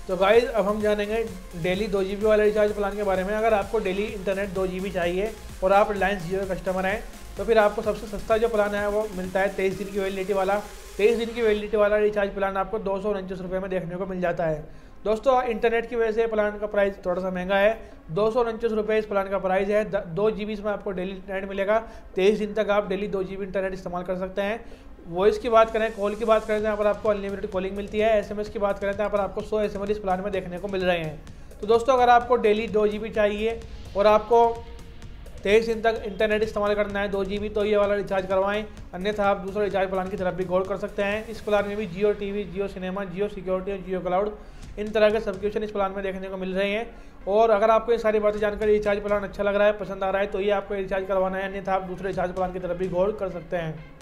तो गाइस अब हम जानेंगे डेली 2 GB वाले रिचार्ज प्लान के बारे में। अगर आपको डेली इंटरनेट 2 GB चाहिए और आप रिलायंस जियो के कस्टमर हैं तो फिर आपको सबसे सस्ता जो प्लान है वो मिलता है 23 दिन की वैलिडिटी वाला। 23 दिन की वैलिडिटी वाला रिचार्ज प्लान आपको 249 रुपये में देखने को मिल जाता है। दोस्तों इंटरनेट की वजह से प्लान का प्राइस थोड़ा सा महंगा है, 249 रुपये इस प्लान का प्राइस है। 2 GB में आपको डेली इंटरनेट मिलेगा। 23 दिन तक आप डेली 2 GB इंटरनेट इस्तेमाल कर सकते हैं। वॉइस की बात करें, कॉल की बात करें तो यहाँ पर आपको अनलिमिटेड कॉलिंग मिलती है। SMS की बात करें तो यहाँ पर आपको 100 SMS इस प्लान में देखने को मिल रहे हैं। तो दोस्तों अगर आपको डेली 2 GB चाहिए और आपको 23 दिन तक इंटरनेट इस्तेमाल करना है 2 GB, तो ये वाला रिचार्ज करवाएं। अन्यथा आप दूसरे रिचार्ज प्लान की तरफ भी गौर कर सकते हैं। इस प्लान में भी Jio TV, Jio cinema, Jio security और जियो क्लाउड इन तरह के सब्सक्रिप्शन इस प्लान में देखने को मिल रहे हैं। और अगर आपको ये सारी बातें जानकर रिचार्ज प्लान अच्छा लग रहा है, पसंद आ रहा है, तो ये आपको रिचार्ज करवाना है। अन्यथा आप दूसरे रिचार्ज प्लान की तरफ भी गौर कर सकते हैं।